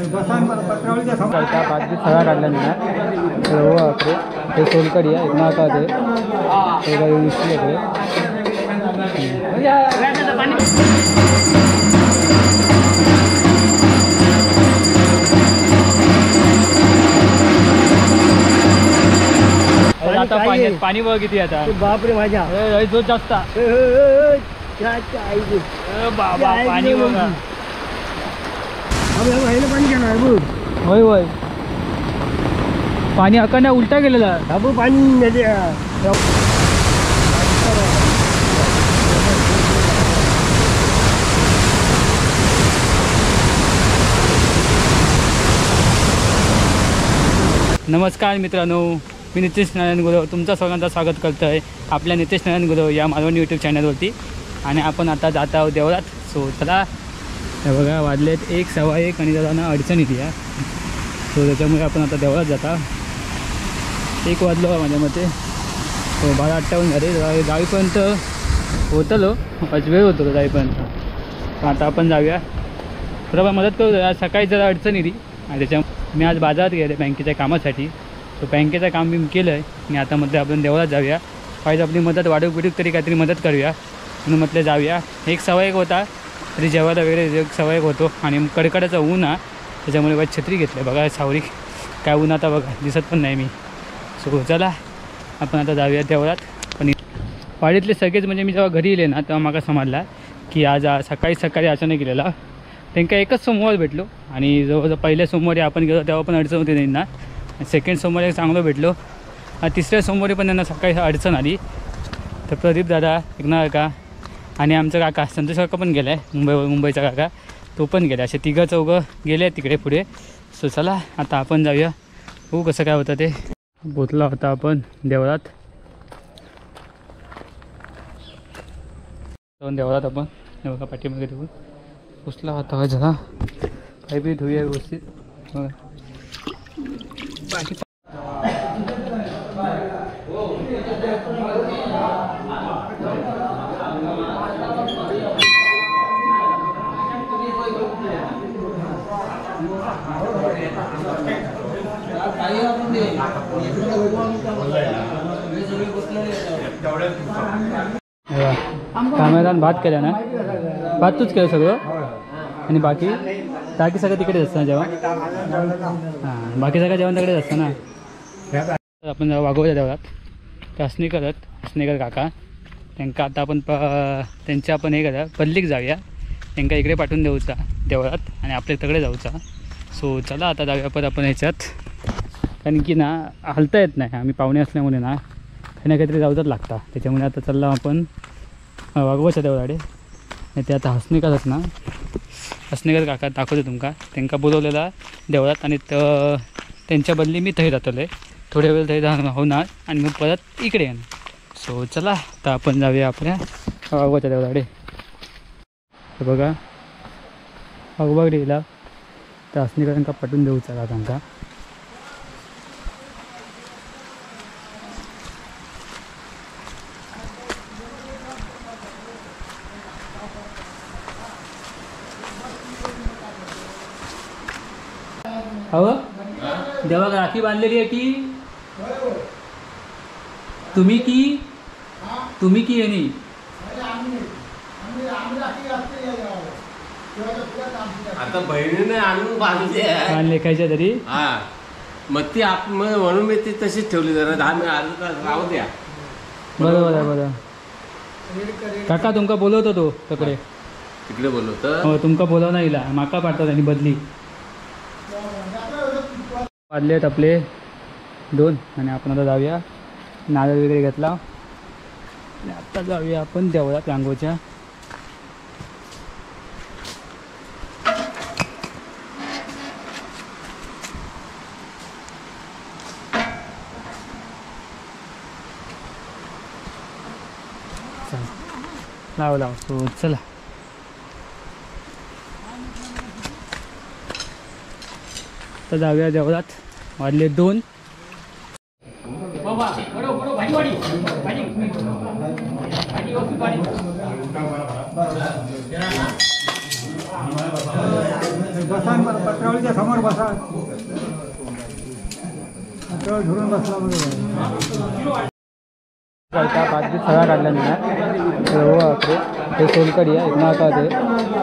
बाकी सगळा काढला मी ना हो आपले ते सोलकडी आहे ना का ते आता पाणी बघ किती आता बापरे माझ्या जो जास्त बाबा पाणी बघा पाणी घेणार होय होय पाणी अकांना उलटा गेलेला बाबू पाणी नमस्कार मित्रांनो, मी नितेश नारायण गुरव तुमचं सगळ्यांचं स्वागत करतो आहे आपल्या नितेश नारायण गुरव या मालवणी यूट्यूब चॅनलवरती. आणि आपण आता जात आहोत देवळात. सो चला, हे बघा वाजलेत 1, 1:15 आणि जरा ना अडचण येते या. सो त्याच्यामुळे आपण आता देवळात जाता. 1 वाजलो का माझ्या मते. हो 12:58 झाले. जाईपर्यंत होतलो वेळ होतो जाईपर्यंत. आता आपण जाऊया बरोबर, मदत करू. आज सकाळी जरा अडचण येते आणि त्याच्यामुळे मी आज बाजारात गेले बँकेच्या कामासाठी. सो बँकेचं काम मी केलं आहे आणि आता म्हटलं आपण देवळात जाऊया. पाहिजे आपली मदत वाढवूक बिडूक तरी काहीतरी मदत करूया म्हणून म्हटलं जाऊया. 1:15 होता तरी जेवायला वगैरे 1:15 होतो आणि कडकडाचा ऊन हा, त्याच्यामुळे वाईट छत्री घेतलं. बघा सावरी काय ऊन आता बघा दिसत पण नाही मी. सो चला आपण आता जाऊया देवळात. पण वाडीतले सगळेच म्हणजे मी जेव्हा घरी येले ना तेव्हा मला समजला की आज सकाळी अचानक गेलेला. त्यांना एकच सोमवार भेटलो आणि जवळजवळ पहिल्या सोमवारी आपण गेलो तेव्हा पण अडचण होती त्यांना. सेकंड सोमवारी चांगलं भेटलो. 3ऱ्या सोमवारी पण त्यांना सकाळी अडचण आली. तर प्रदीप दादा, एकनाथ काका आणि आमचा काका संतोष काका पण गेला आहे मुंबईचा काका, तो पण गेला. असे 3-4 गेले आहेत तिकडे पुढे. सो चला आता आपण जाऊया, हो कसं काय होतं ते. पोचला होता आपण देवळात. देवळात आपण हे बघा पाठीमागे ठेवून पोचला होता. जरा काही बी धुऊया व्यवस्थित. कामेरान भात केला ना, भात तूच केलं सगळं आणि बाकी सगळं तिकडेच असतं ना जेवण. हां बाकी सगळं जेवण तिकडेच असतं ना. आपण वाघोच्या देवळात तर हसनेकर काका त्यांना आता आपण त्यांच्या आपण हे करा पल्लीक जाऊया. त्यांना इकडे पाठवून देऊचा देवळात आणि आपल्या तिकडे जाऊचा. सो चला आता जाऊया परत आपण ह्याच्यात, कारण की ना हलता येत नाही. आम्ही पाहुणे असल्यामुळे ना काही ना काहीतरी जाऊचाच लागता. त्याच्यामुळे आता चालला आपण वाघोबाच्या देवळाकडे. नाही ते आता हसनेकर काका दाखवतो तुमका. त्यांना बोलवलेला देवळात आणि त्यांच्या बदली मी थंय जातलो आहे. थोड्या वेळ थंय होणार आणि मग परत इकडे येणार. सो चला आता आपण जाऊया आपल्या वाघोबाच्या देवळाकडे. तर बघा वाघोबाकडे गेला तर हसनेकरांका पाठवून देऊचा का त्यांना. हो देवा राखी बांधलेली आहे की तुम्ही की यांनी आता बहिणीने आणून बांधले कायच्या तरी. हा मग ती म्हणून मी ती तशीच ठेवली. जरा 10 मिनिट राहू द्या. बरोबर आहे. बरं काका तुमका बोलवतो तो तिकडे बोलवतो. हो तुमका बोलावं येईल माका पाठतात आणि बदली. वाजले आहेत आपले 2 आणि आपण आता जाऊया. नारळ वगैरे घेतला आणि आता जाऊया आपण देवळात रांगोच्या. लाव सो चला तर जाऊया देवळात. वाजले 2. बसा पत्रावळीच्या समोर बसा. पत्रावळ धरून बसला बरोबर. बाजू सगळा काढला मी ना हो आपले हे सोलकडी आहे ना का ते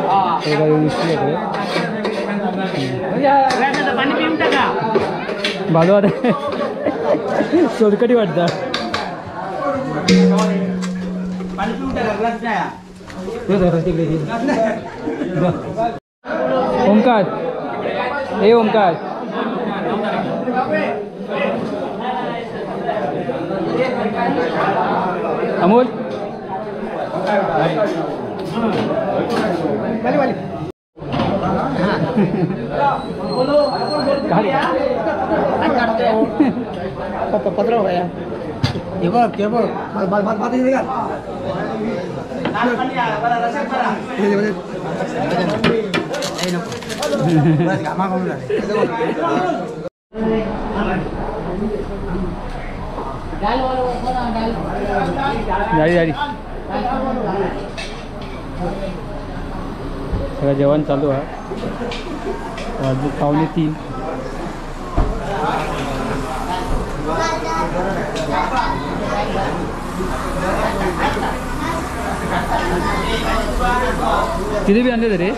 बाजू आता सोलकडी वाटतं. ओमकार हे ओमकार अमोल पत्र हे बघ ते बघ जाडी जाडी सगळं जेवण चालू आहे. वाजले 2:45. तिथे बी आणले तरी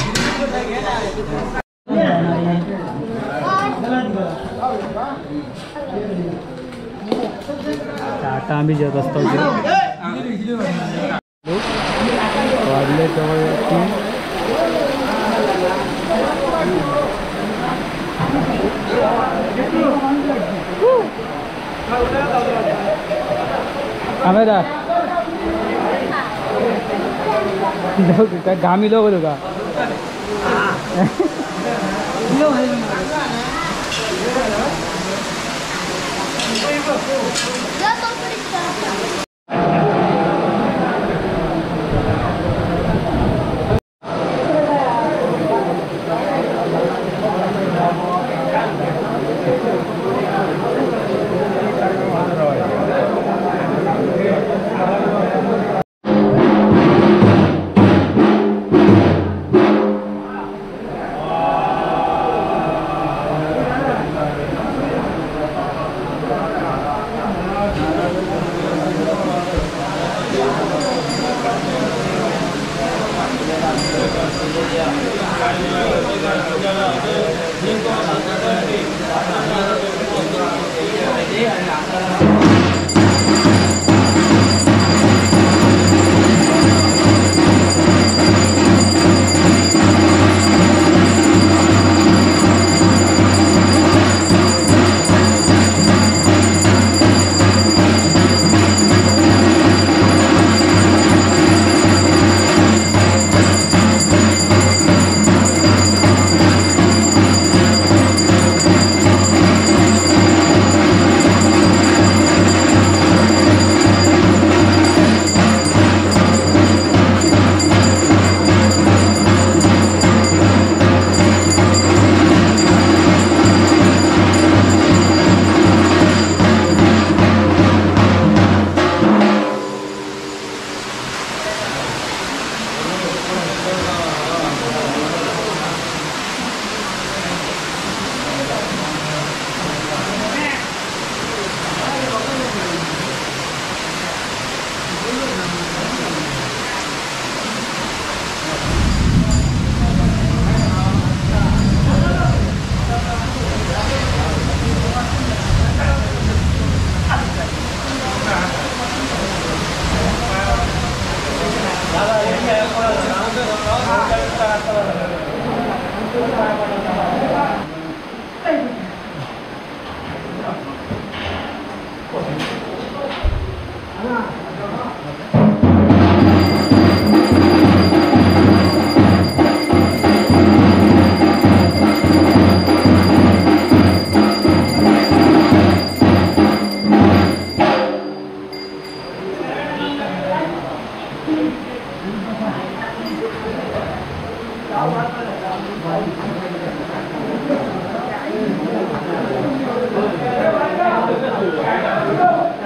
आता आम्ही जेवत असतो. वाजले जवळ 3. आम्हाला काय घामी लोक होतो का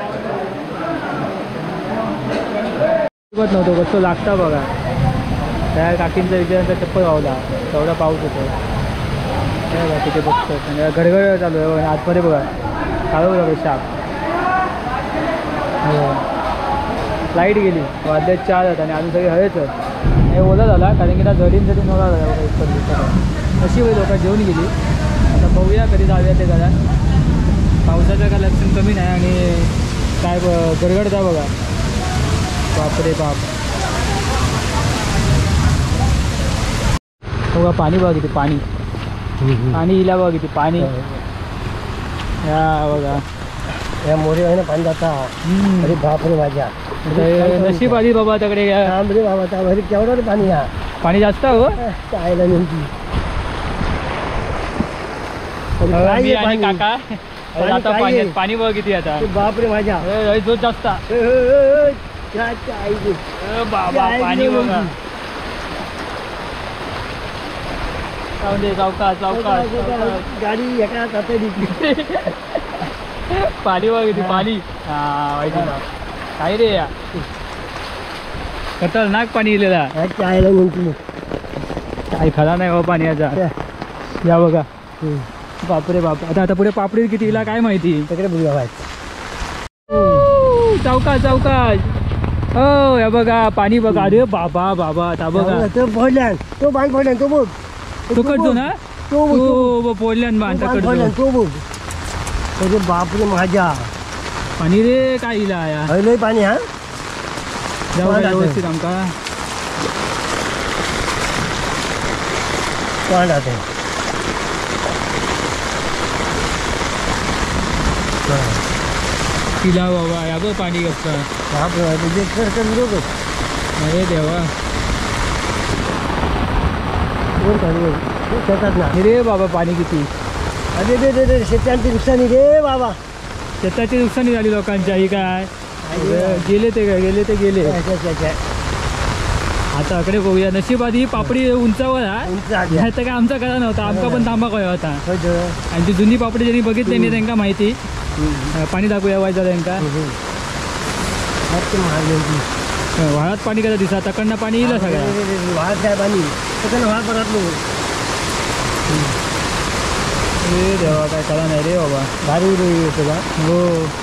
नव्हतं कसं लागतं बघा. त्या काकींचा विचारांचा चप्पल वावला तेवढा पाऊस होतो हे बघा तिथे बघतो आणि गडगड चालू आहे बघा आतमध्ये बघा काळू बघा शाप लाईट गेली वाद्यात 4 आहेत आणि अजून सगळे हवेच हे ओला झाला कारण की ना झडीन ओला झाला बघा इथपर्यंत अशी वेळ लोक जेवून गेली आता बघूया कधी जाऊया ते जरा पावसाचं काय लक्षण कमी नाही आणि काय गडगडता बघा बापरे बाप बघा पाणी बघा किती पाणी पाणी इला बघा किती पाणी या बघा या मोरे आहे ना पाणी जाता अरे बापरे माझ्या नशीब आली बाबा त्याकडे रे बाबा त्या घरी केवढं रे पाणी या पाणी जास्त हो चायला नेमकी मी आणि काका आता पाणी पाणी बघ किती आता बापरे माझ्या जो जास्त बाबा पाणी बघा चौका चौका गाडी एका पाणी बघ किती पाणी हा माहिती ना काय रे या खतरनाक पाणी इलेला चायला नेमकी काय खरा नाही बाबा पाण्याचा या बघा बापरे बाप आता आता पुढे पापडी किती इला काय माहिती तिकडे बघूया चौका चौका हो या बघा पाणी बघा अरे बाबा बाबा आता बघा तो फोडल्यान तो बांध फोडल्यान तो बघ तो कडतो ना तो फोडल्यान बांध फोडल्यान तो बघ अरे बापरे माझ्या पाणी रे काय इला या लय पाणी हा जाऊ व्यवस्थित आमका कोण राहते तिला बाबा या बघ पाणी कसं अरे देवा शेतात ना रे बाबा पाणी किती अरे रे शेतांची नुकसानी रे बाबा शेताची नुकसानी झाली लोकांच्या ही काय गेले ते आता इकडे बघूया नशीब आधी पापडी उंचावर आहे तर काय आमचा करा नव्हता आमका पण थांबा काय होता आणि ती जुनी पापडी ज्यांनी बघितली नाही त्यांना माहिती पाणी दाखवूया व्हायचं त्यांना वाळात पाणी कसं दिसा तकडनं पाणी येईल सगळं वाळत काय पाणी वाळ परत रे देवा काय करा नाही रे बाबा भारी तुला हो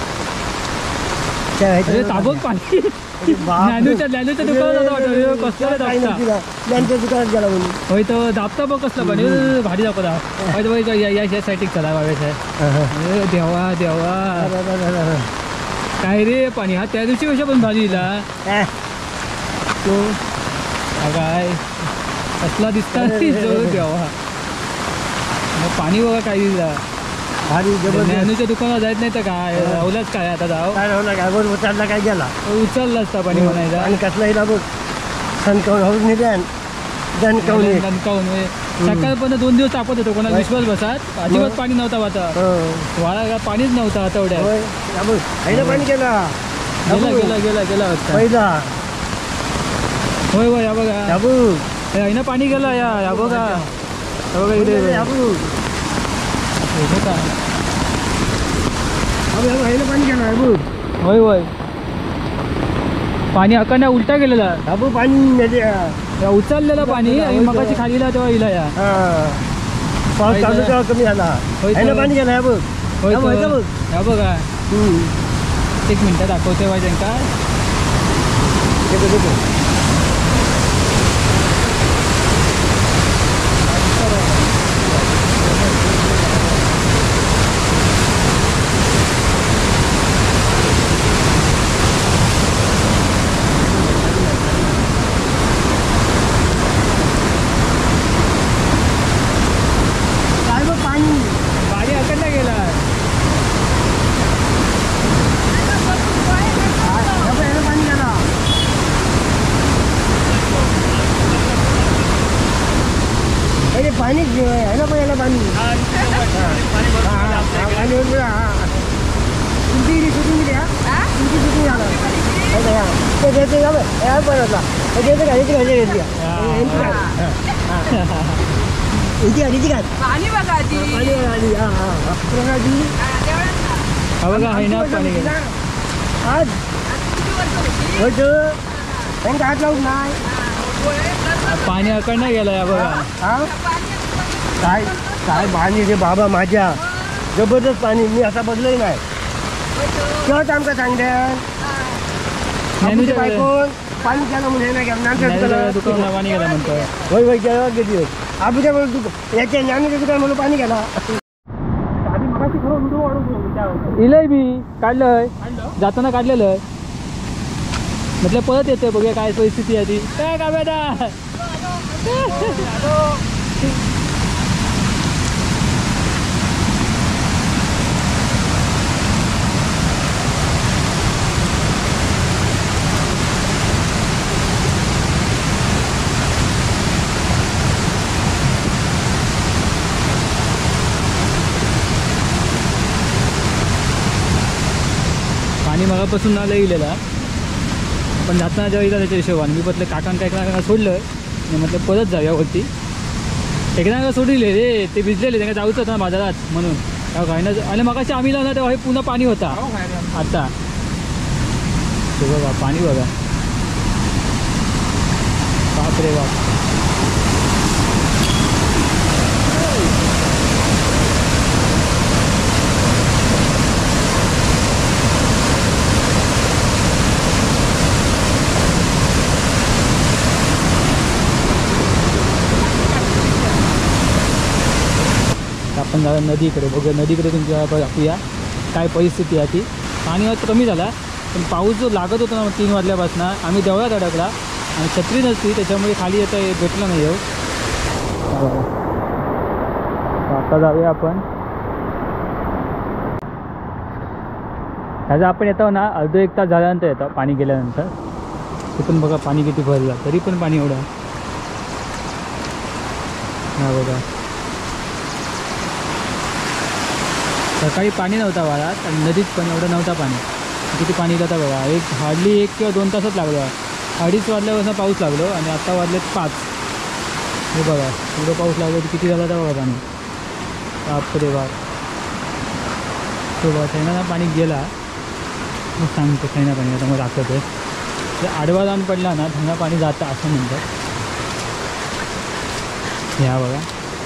अरे ताबक पाणी ज्ञानूच्या दुकानात वाटत कसलं त्यांच्या दुकानात गेला म्हणून होय तर दाबता बघ कसलं पाणी भारी दाखवता या साईटिक चला बाबासाहेब देवा देवा काय रे पाणी हा त्या दिवशी कशा पण भाजी दिला तो काय कसला दिसता देवा पाणी बघा काय दिला भारी ज्ञानूच्या दुकानात जायत नाही तर काय राहुलाच काय आता जाऊ काय बरोबर उचलला काय गेला उचलला असता पाणी म्हणायचा आणि कसला हिला बघ सणकावून हळून निघ्यान दणकावून दणकावून सकाळपर्यंत 2 दिवस तापत होतो कोणाला विश्वास बसत अजिबात पाणी नव्हता आता वाळा पाणीच नव्हतं आठवड्यात पाणी गेला गेला गेला गेला पहिला होय होय या बघा ना पाणी गेला या बघा बघा इथे पाणी गेला होय होय पाणी अकांना उलटा गेलेला बाबू पाणी उचललेलं पाणी आणि मगाची खालीला तेव्हा इला या पाऊस चालू तेव्हा कमी झाला पाणी गेला होय या बघा 1 मिनिट दाखवते वाय त्यांका पाणी अकडला गेला पाणी गेला पाणी आहे ना पहिला पाणी तुमची शूटिंग किती तुमची शूटिंग झालं घ्यायची काय पाणी बघा आधी. हा बघा आहे ना पाणी गेलं. आज किती वर्ष होती? होतं त्यांना हात लावून नाही पाणी अकडनं गेलं या बघा. हा काय काय पाणी रे बाबा माझ्या, जबरदस्त पाणी. मी असा बदलही नाही. केव्हा आमका सांगल्यान ज्ञानूच्या बायकोन पाणी केलं म्हणजे नाही ज्ञानूच्या दुकानाला पाणी गेलं म्हणतोय. होय होय केव्हा घेतली आबूच्या याच्या ज्ञानीच्या दुकान म्हणून पाणी गेला. आधी मगाशी खरं व्हिडिओ वाढवतो इलंय मी काढलंय, जाताना काढलेलं. म्हटलं परत येतोय, बघूया काय परिस्थिती आहे ती. काय का बेटा पाणी मगापासून ना लई इलेला. पण जाताना जेव्हा येतात त्याच्या हिशोबाने मी म्हटलं काकांका एकदा सोडलं आणि म्हटलं परत जाऊया वरती. एकदा सोडले रे, ते भिजलेले त्यांना जाऊच होतं ना बाजारात म्हणून काय ना. आणि मगाशी आम्ही लावला तेव्हा हे पुन्हा पाणी होता. आता ते बघा पाणी बघा, बाप रे बाप. आपण जाऊया नदीकडे, बघूया नदीकडे तुमच्या दाखवूया काय परिस्थिती आहे ती. पाणी आज कमी झाला, पण पाऊस जो लागत होता ना 3 वाजल्यापासून आम्ही देवळात अडकला आणि छत्री नसती त्याच्यामुळे खाली येता भेटलं नाही येऊ. आता जाऊया आपण. त्याचा आपण येतो ना अर्धा 1 तास झाल्यानंतर येतो पाणी गेल्यानंतर. ते पण बघा पाणी किती भरलं, तरी पण पाणी एवढं. हा बघा सकाळी पाणी नव्हता वाळात आणि नदीत पण एवढं नव्हता पाणी. किती पाणी जाता बघा. हार्डली 1 किंवा 2 तासच लागलो. 2:30 वाजल्यापासून पाऊस लागलो आणि आत्ता वाजलेत 5. हे बघा एवढं पाऊस लागलो तर किती झाला तर बघा पाणी. बापरे बाप. तो बघा सैना पाणी गेला मग सांगतो. सैना पाणी आता मग दाखवत आहे ते आडवा जाऊन पडला ना थंडा पाणी जातं असं म्हणतात. ह्या बघा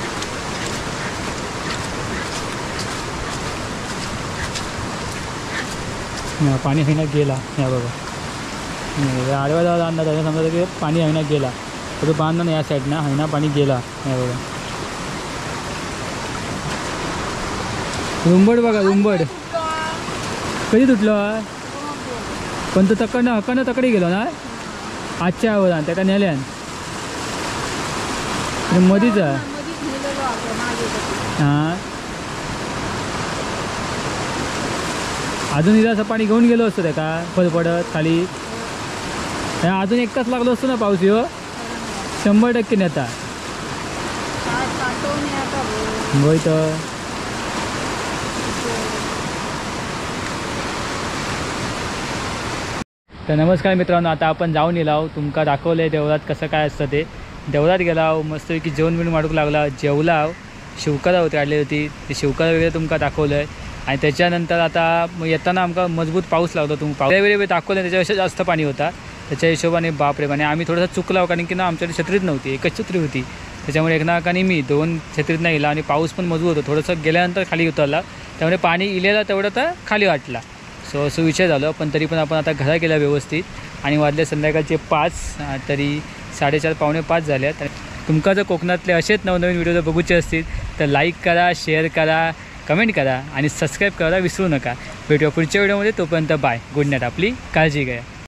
पाणी हैना गेला. ह्या बघा आडवा जावा अंदाज आहे समजा की पाणी हैना गेला तर तो बांधला ना या साईडनं हैना पाणी गेला. ह्या बघा रुंबड बघा रुंबड कधी तुटलं. पण तो हक्कानं तकडे गेलो ना आजच्या आवाजान त्याका नेल्यान मधीच आहे. हां अजून इथं असं पाणी घेऊन गेलो असतं त्याका फडफडत खाली. अजून 1 तास लागलो असतो ना पाऊस येऊ 100% नेता होय. तर नमस्कार मित्रांनो, आता आपण जाऊन येलाव. तुमका दाखवलं आहे देवळात कसं काय असतं ते. देवळात गेलाव मस्तपैकी जेवण बिवून माडूक लागला. जेवलाव. शिवकाला होती काढली होती ते शिवकाला वगैरे तुमका दाखवलं आहे. आणि त्याच्यानंतर आता येताना आमका मजबूत पाऊस लागतो. तुम्ही वेळेवेळी दाखवलं त्याच्यापेक्षा जास्त पाणी होता. त्याच्या हिशोबाने बापरे पाणी आम्ही थोडंसं चुकलाव कारण की ना आमच्याकडे छत्रीच नव्हती, एकच छत्री होती. त्याच्यामुळे एकनाकाने मी 2 छत्रीत नाही गेला आणि पाऊस पण मजबूत होतो. थोडंसं गेल्यानंतर खाली उतरला त्यामुळे पाणी इलेला तेवढं तर खाली वाटला. सो असं विषय झालं. पण तरी पण आपण आता घरा गेला व्यवस्थित आणि वाजले संध्याकाळचे 5 तरी 4:30 पावणे 5 झाल्यात. तुमका जर कोकणातले असेच नवनवीन व्हिडिओ जर बघूचे असतील तर लाईक करा, शेअर करा, कमेंट करा आणि सबस्क्राईब करायला विसरू नका. भेटूया पुढच्या व्हिडिओमध्ये. तोपर्यंत बाय. Good night. आपली काळजी घ्या.